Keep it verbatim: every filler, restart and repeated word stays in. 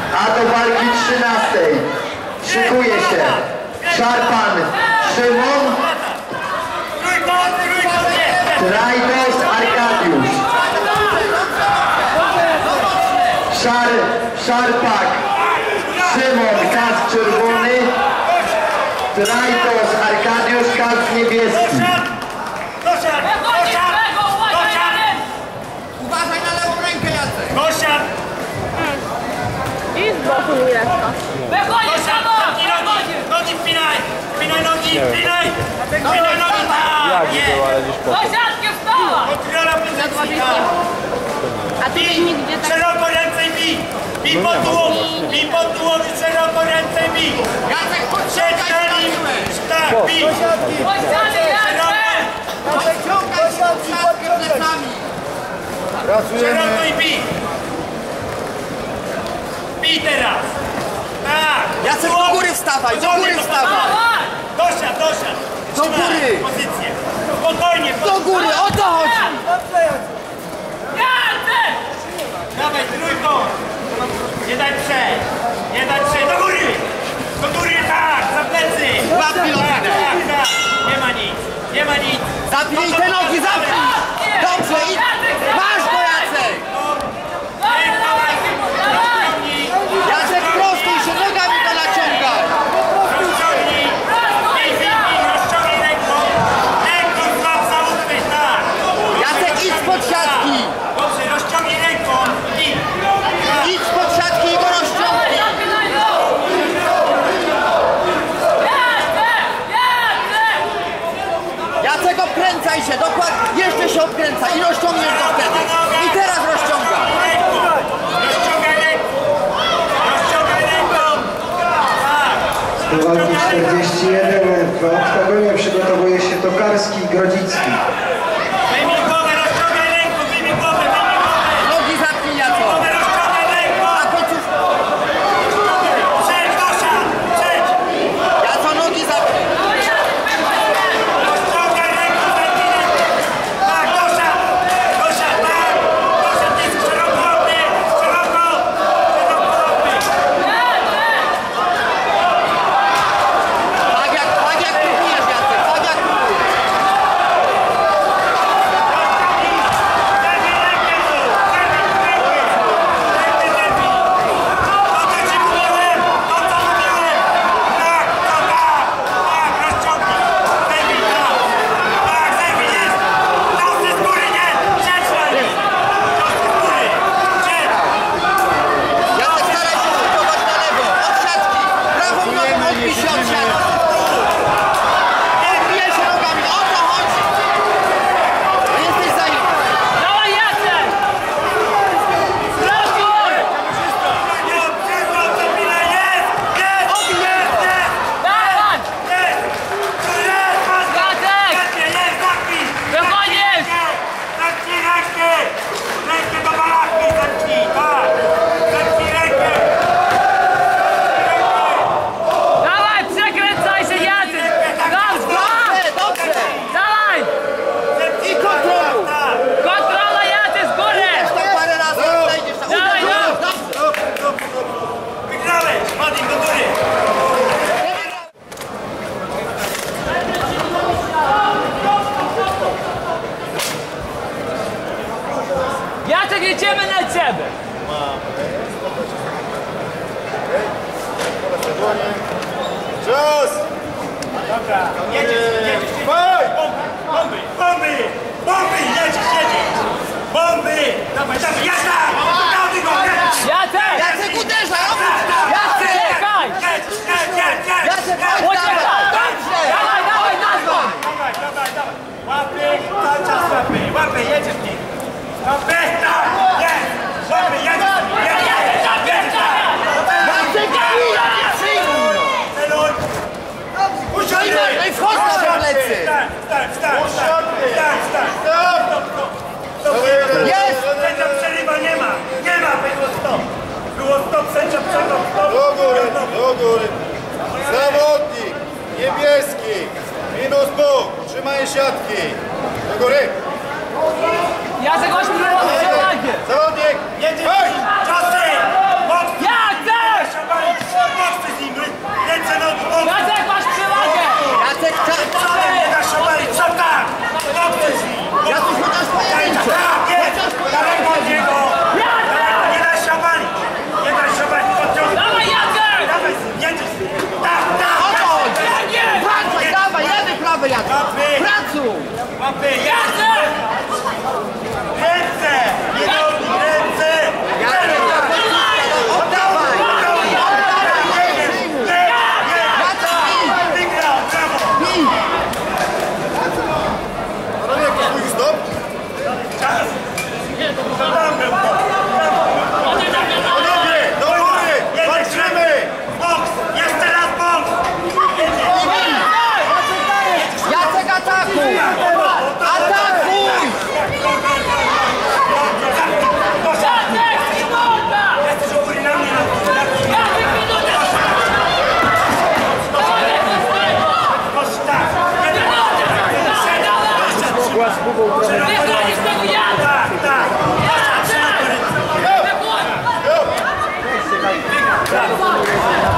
A do walki trzynastej szykuje się Szarpan Szymon, Trajdos Arkadiusz, Szar, Szarpak Szymon, kask czerwony, Trajdos Arkadiusz, kask niebieski. Uważaj na lewą rękę, Jacek! Gosian! I z boku Mireczka. Wychodzi, nogi, nogi! Nogi wpinaj! Wpinaj nogi, wpinaj! Wpinaj nogi, tak! Jest! Gosianki wstała! Kontrola pozycji, tak! A ty nigdzie tak... Szeroko ręce i bij! Bij po tułowzu! Bij po tułowzu, szeroko ręce i bij! Jacek, Przed nim! Tak, bij! Gosiany, Jacek! podciągaj się odstawkę plecami! Szeroko i bij! Bij teraz! Tak! Jacek, do góry wstawaj, do góry wstawaj! Dosiad, dosiad! Do góry! Pozycję! Spokojnie! Do góry, o to chodzi! Jacek! Dawaj, trójką! Nie daj przejść! Nie daj przejść! Do góry! Do góry, tak! Za plecy! Łap pilotinę! Tak, tak! Nie ma nic! Nie ma nic! Zapnij te nogi, zapnij! Dobrze, i... Masz go, Jacek! Jacek, prostuj się, nogami to naciągaj! Rozciągnij! Rozciągnij ręką! Ręką złap za uchwyt, tak! Jacek, idź spod siatki! Dobrze, rozciągnij ręką i... Idź spod siatki i go rozciągnij! Jacek, obkręcaj się, dokładnie, jeszcze się obkręca i rozciągniesz go wtedy. I teraz rozciąga. Rozciągaj ręką! Rozciągaj ręką! Tak! Do walki czterdzieści jeden w oktagonie przygotowuje się Tokarski i Grodzicki. Wyjmij głowę, rozciągaj ręką! Wyjmij głowę, wyjmij głowę! Nogi zapnij, Jacek. Głowę rozciągaj ręką! A końcówką. Przejdź, Gosia! Przejdź! Jacek, nogi zapnij. Rozciągaj ręką, zamknij rękę! Tak, Gosia! Gosia, tak! Gosia, ty jest szeroko robię! Szeroko! Szeroko robię! Tak jak, tak jak próbujesz, Jacek, tak jak próbujesz. Zerwij rękę tu! Zerwij rękę! Rękę zerwij! To co ci mówiłem! To co mówiłem! Tak! To tak! Tak! Rozciągnij! Zerwij! Tak! Tak! Zerwij! Jest! Prosty z góry! Nie! Siedź na nim! Prosty z góry! Siedź! Jacek, staraj się szykować na lewo, od siatki. Prawą nogą odbij się od siatki. Odbijaj się nogami, o to chodzi. Jesteś zajęty. Dawaj, Jacek! Sprawdź! Nie! Wszystko co chwilę! Jest! Jest! Jest! Jest! Dawaj! Jest! Jest! Masz! Jacek! Lepiej! Jest! Zamknij! Wychodzisz! Zamknij rękę! Rękę do balachki zamknij! Tak! Zamknij rękę! Dawaj, przekręcaj się, Jacek! Raz, dwa! Dobrze, dobrze. Dawaj! I kontroluj. Tak! Kontrola, Jacek, z góry! Jeszcze parę razy odejdziesz. Dawaj, Uderz, no. dobrze. Wygrałeś! Padnij do góry! Jacek, jedziemy na ciebie! Czas! Dobra, jedziesz, jedziesz, jedziesz. Bomby, bomby, bomby, jedziesz, jedziesz. Bomby! Dawaj, dawaj, jazda! Dawaj go, jedź! Jacek! Jacek, uderzaj, obróć to. Jacek! Czekaj! Jedź, jedź, jedź, jedź! Jacek, jedź. chodź, Poczekaj! dobrze. Dawaj, dawaj, na to! Dawaj, dawaj, dawaj. Łapy, cały czas łapy, łapy, jedziesz ty. Łapy, tak, jest. Łapy, jedziesz, jedziesz, jedziesz, jedziesz, Jacek, nie przyjmuj. celuj. Usiądź! Ej, wchodź na te plecy. Wstań, wstań, wstań, wstań, wstań, wstań. Stop, stop, stop. Jest. Sędzia przerywa nie ma, nie ma, było stop. Było stop, sędzia przerwał, stop. Do góry, do góry. Zawodnik niebieski minus punkt. Trzymaj siatki. Do góry. Jacek, chodź mi na przewagę! Zawodnik. Jedzie, Hej! czasy! Jacek! Tak.